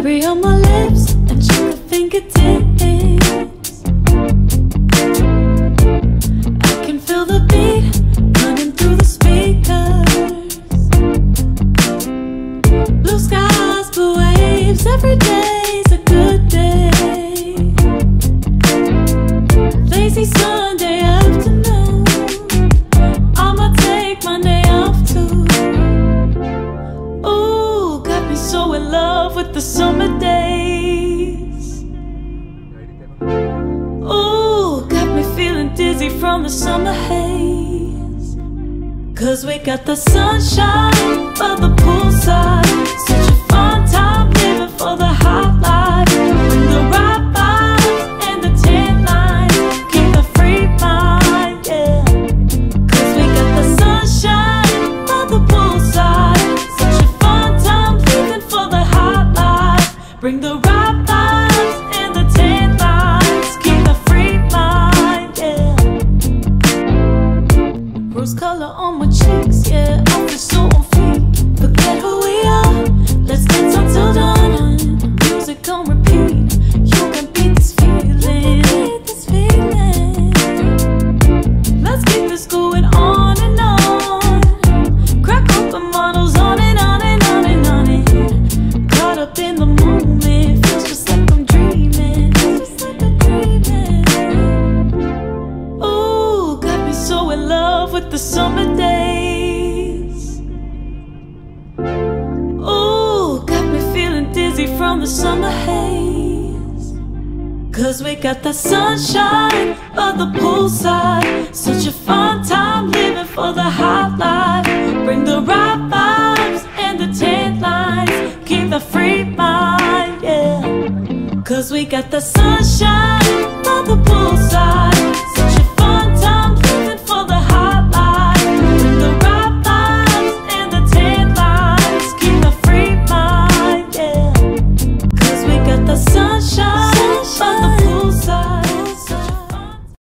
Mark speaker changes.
Speaker 1: Cherry on my lips and sugar fingertips. I can feel the beat running through the speakers. Blue skies, blue waves, every day's a good day. Lazy Sunday afternoon, I'ma take Monday off too. Ooh, got me so in love with the summer days. Ooh, got me feeling dizzy from the summer haze. Cause we got the sunshine by the poolside, such a fun time living for the hot life. Bring the right vibes and the tan lines, keep a free mind, yeah. Cause we got the sunshine by the poolside, such a fun time living for the hot life. Bring the right vibes and the tan lines, keep a free mind, yeah. Rose color on my cheeks, yeah, I feel so on fleek. Forget who we are, let's dance until dawn. Music on repeat, you can beat this feeling. Let's keep this going on and on. Crack open bottles on and on and on and on it. Caught up in the moment, feels just like I'm dreaming. Just like I'm dreaming. Ooh, got me so in love with the summer days. Ooh, got me feeling dizzy from the summer haze. Cause we got the sunshine by the poolside, such a fun time living for the hot life. Bring the right vibes and the tan lines, keep the free mind, yeah. Cause we got the sunshine by the poolside,